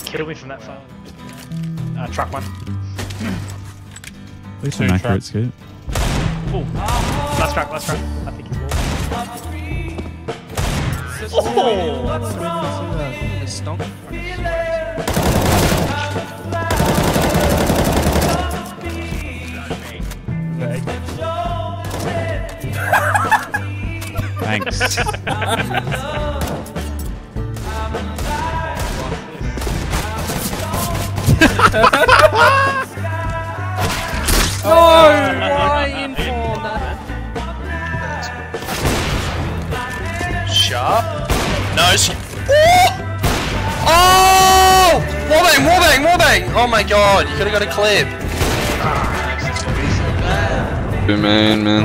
kill me from that far. Truck one. At least an accurate scoop. Oh, last truck. I think he's more. Oh! Stonk. Thanks. Oh, why inform that? Sharp. No, she. Oh! Wallbang! Oh my god, you could've got a clip. Good man.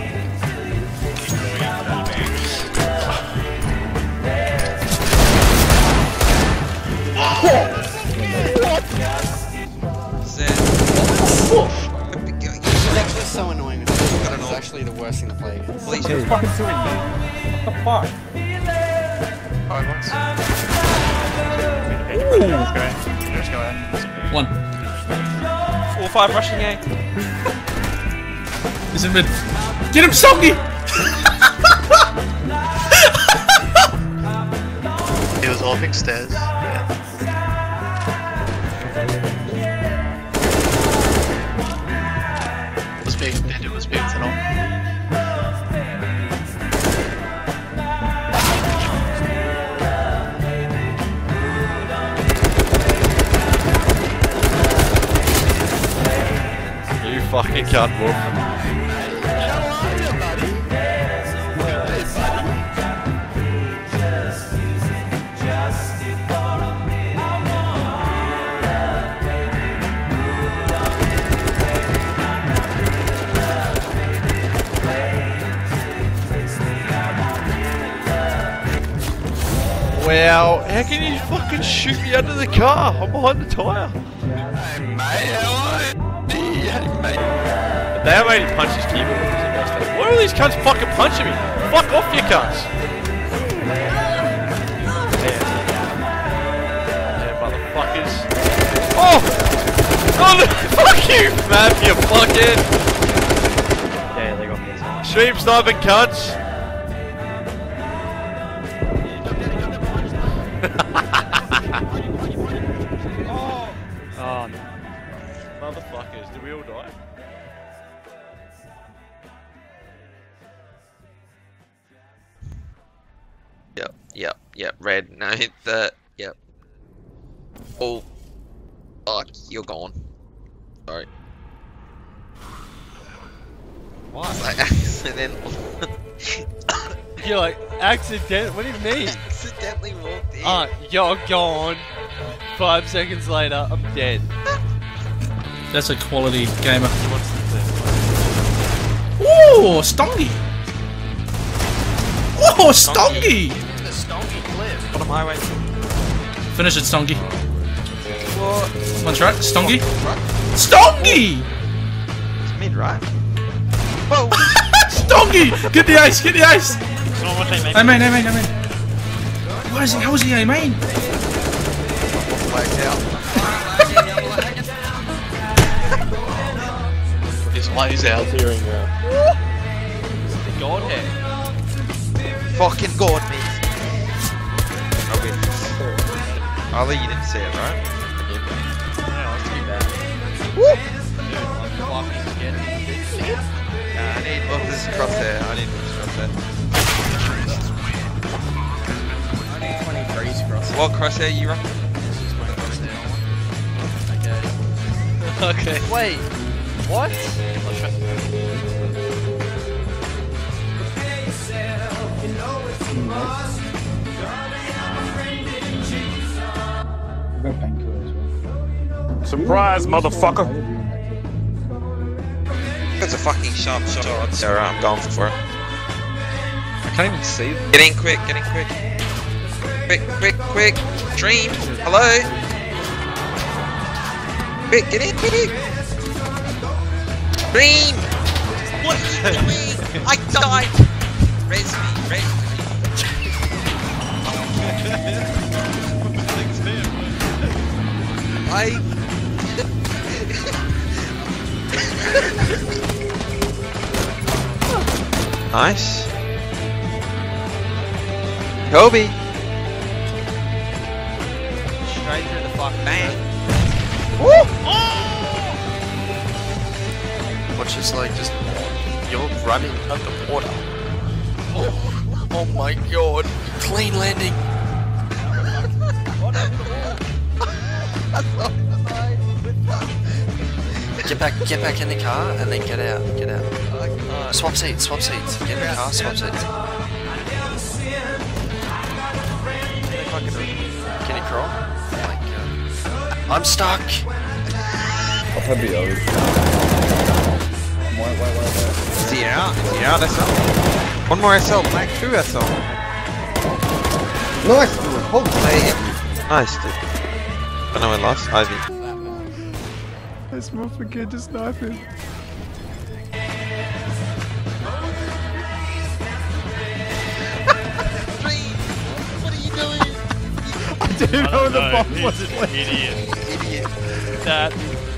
It's actually so annoying. It's actually the worst thing to play against. What are you fucking doing, man? What the fuck? Let's go out. 1. 4-5 rushing A. He's in mid. Get him, Soggy! He was holding stairs. It was big to know. You fucking can't move. Wow, how can you fucking shoot me under the car? I'm behind the tyre. Hey mate, how are you? Hey mate. They haven't made him punch his keyboard. Why are these cunts fucking punching me? Fuck off, you cunts. Yeah, motherfuckers. Oh! Oh no, fuck you, man, you fucking. Yeah, they got me. Stream sniping cunts. Oh no. Motherfuckers, did we all die? Yep, red, no, hit the, yep. Oh, fuck, you're gone. Sorry. What? Like, accidental. You're like, accident? What do you mean? Accidentally walked in. You're gone. 5 seconds later, I'm dead. That's a quality gamer. Ooh, Stongy! Oh, Stongy! The Stonky clip. Bottom highway. Finish it, Stongy. What? One shot, Stongy. Stongy! It's mid, right? Whoa! Stongy! Get the ice, get the ice! I mean. Why is he, how is he I mean? Blacked out. This lays out hearing The Godhead. Fucking God, mate. Okay. Ollie, you didn't see it, right? I need this is crosshair. I need this crosshair. I need 23's cross. What crosshair you run? Okay. Wait. What? Surprise, motherfucker! That's a fucking sharp shot. Alright, I'm going for it. I can't even see them. Get in quick, get in quick. Quick. Dream, hello? Quick, get in, quick. Dream! What are you doing? I died! Res me. Nice. Kobe. Straight through the fucking bang. Watch this, like, just... You're running underwater. Oh my god. Clean landing. Get back in the car and then get out. Swap seats. Get in the car, swap seats. Can you crawl? Oh my god. I'm stuck! Yeah, that's all. One more SL, Mac 2 SL. Nice! Hold Nice, dude. I know I lost. Ivy. This motherfucker just knife him. What are you doing? I didn't know the bomb was He's an idiot. That.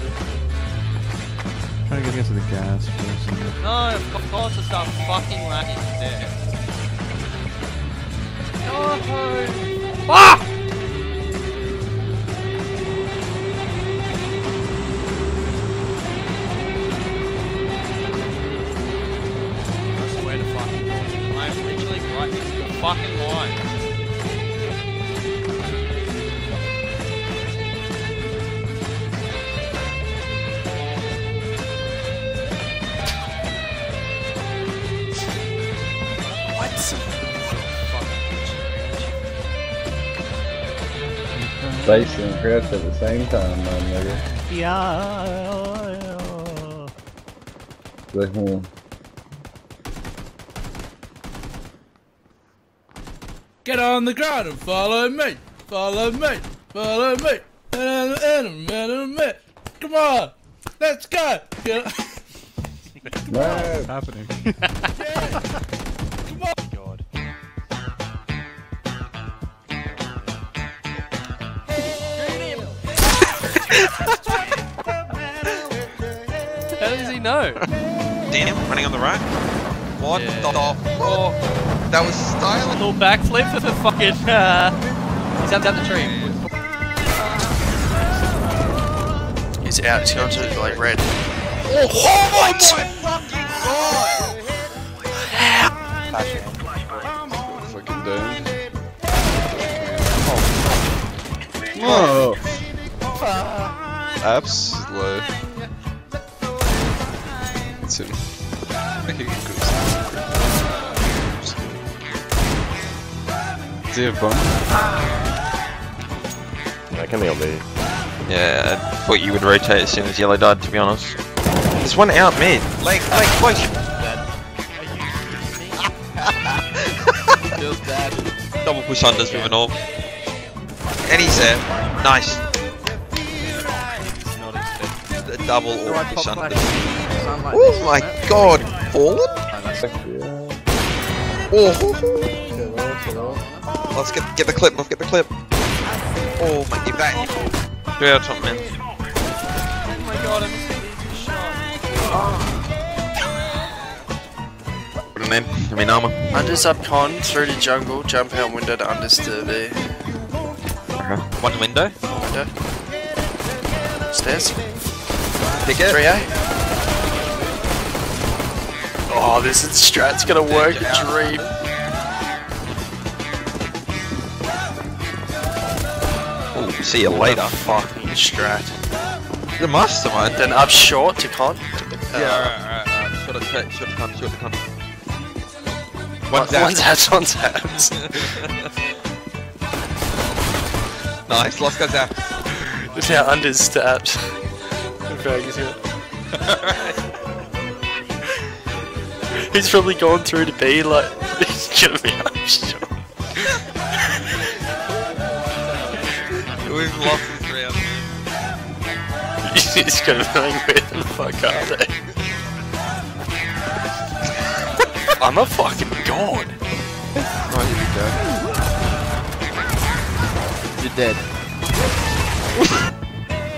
Trying to get to the gas person. No, of course it's not fucking lagging there. No! Ah! I swear to fucking God. I'm literally right next to the fucking line. Face and crouch at the same time, my nigga. Yeah. Get on the ground and follow me. Follow me. Follow me. Come on. Let's go. Get on. What's happening? Come on. God. How does he know? Damn, running on the right. What Yeah. the fuck? That was styling. Little backflip for the fucking, he's up down the tree. He's out, he's going to, like, red. Oh my fucking Fucking doomed. Whoa! Apps low. It's him. Making good. Does he have bomb? That can be on me. Yeah, I thought you would rotate as soon as yellow died, to be honest. There's one out mid. Like, close. Feels bad. Double push unders with an orb. And he's there. Nice. The double orb push under. Oh my god, forward? Oh. Let's get the clip, let's get the clip. Oh my, give that. Go out top, man. Oh my god, I'm Put him in, I mean armor. Unders up con, through to jungle, jump out window to unders to B. One window. Window. Stairs. Pick it. 3A. Oh, this is strat's gonna work a dream. Ooh, see you later. Fucking strat. The mastermind. Then up short to con. Alright. Short con. One's One's abs. Nice, lost goes out. It's now unders to abs. He's probably gone through to B like he's gonna be up short. We've lost this round. He's gonna be like, where the fuck are they? I'm a fucking god. Oh, here we go. You're dead.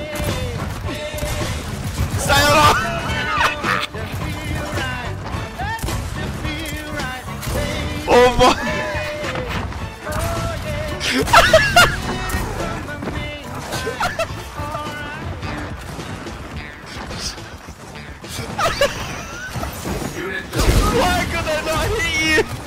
stay alive! Oh my! Why could I not hit you?